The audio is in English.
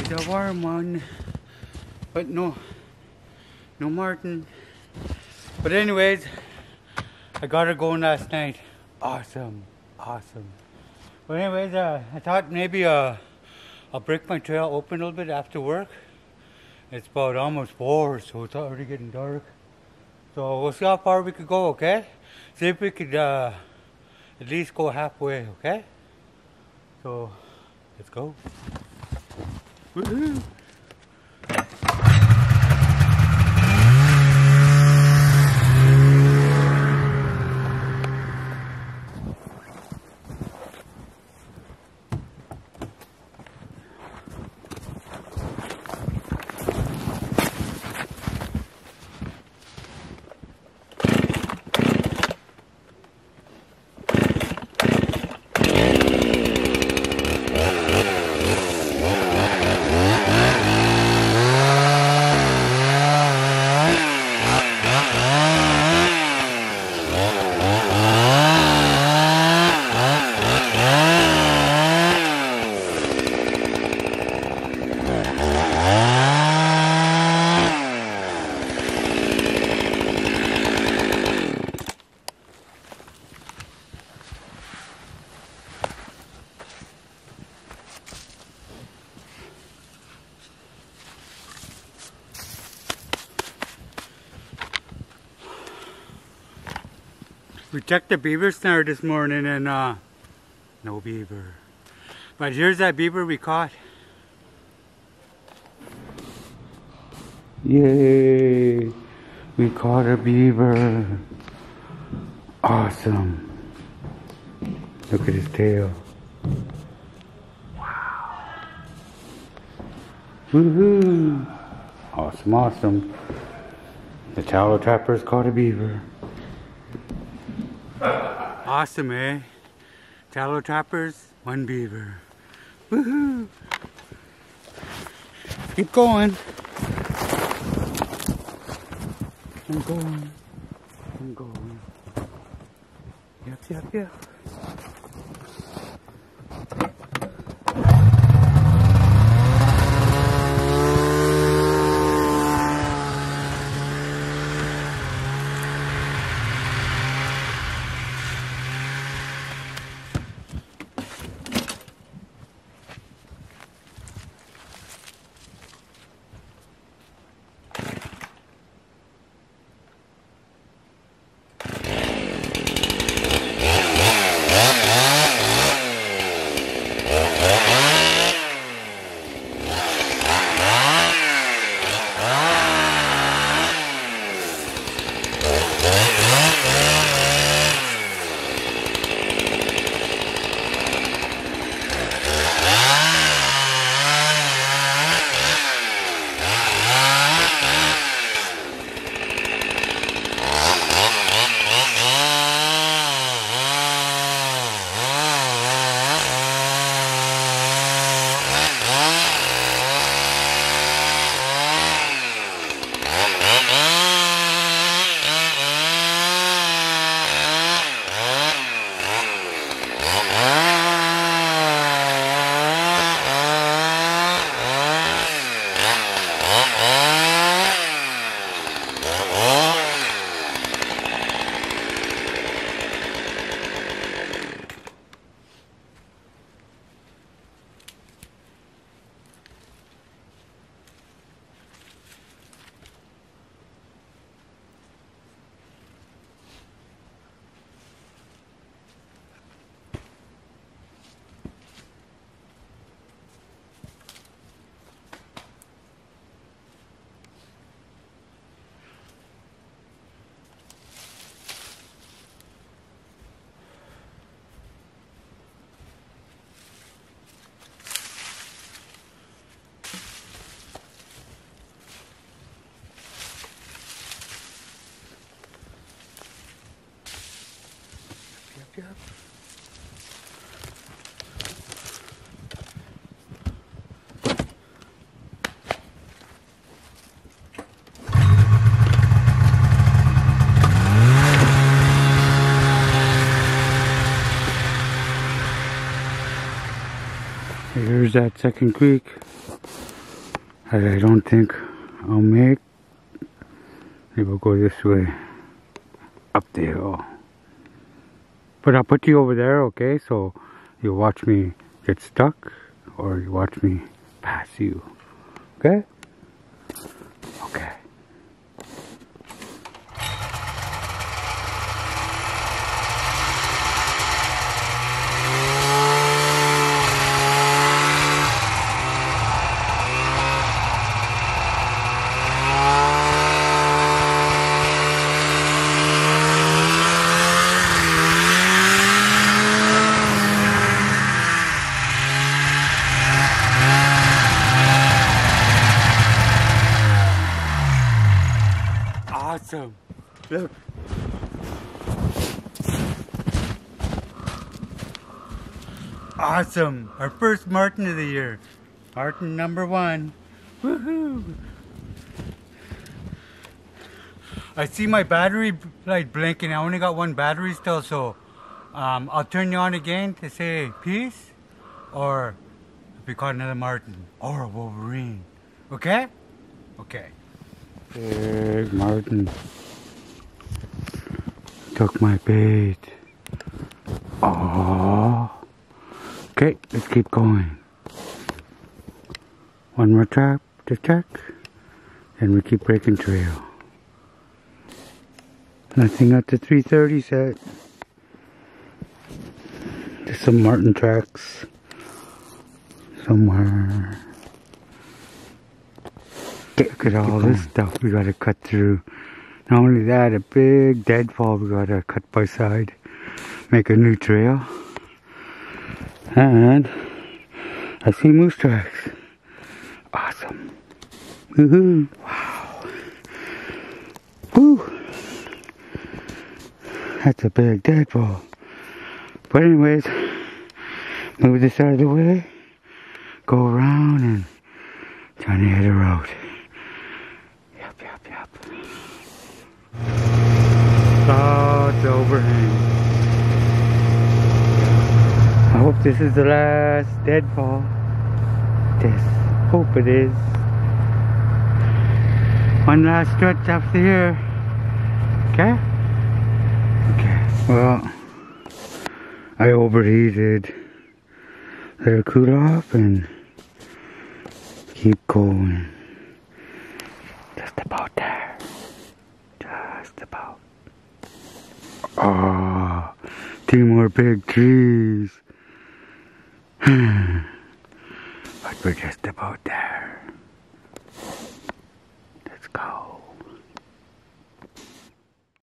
the warm one. But no Martin. But anyways, I got her going last night. Awesome. But anyways, I thought maybe I'll break my trail open a little bit after work. It's about almost 4, so it's already getting dark. So we'll see how far we could go, okay? See if we could at least go halfway, okay? So let's go. Woohoo! We checked the beaver snare this morning and no beaver. But here's that beaver we caught. Yay! We caught a beaver. Awesome. Look at his tail. Wow. Woohoo! Awesome. The tallow trappers caught a beaver. Awesome, eh? Tallow trappers, 1 beaver. Woohoo! Keep going. I'm going. Yep. Here's that second creek. that I don't think I'll make. Maybe we'll go this way, up the hill. But I'll put you over there, okay? So you'll watch me get stuck, or you watch me pass you, okay? Okay. Awesome. Look. Awesome. Our first Martin of the year. Martin number 1. Woohoo. I see my battery light blinking. I only got 1 battery still, so I'll turn you on again to say peace, or if we caught another Martin or a Wolverine. Okay? Okay. Big Martin took my bait. Oh. Okay, let's keep going. 1 more trap to check, and we keep breaking trail. Nothing at the 330 set. Just some Martin tracks somewhere. Look at all this stuff we gotta cut through. Not only that, a big deadfall we gotta cut by side. Make a new trail. And I see moose tracks. Awesome. Woohoo. Wow. Woo. That's a big deadfall. But anyways, move this out of the way. Go around and try to hit a road. Clouds overhang. I hope this is the last deadfall. Hope it is. 1 last stretch after here. Okay? Okay. Well, I overheated. Let it cool off and keep going. Just about there. Just about. Oh, 2 more big trees. But we're just about there.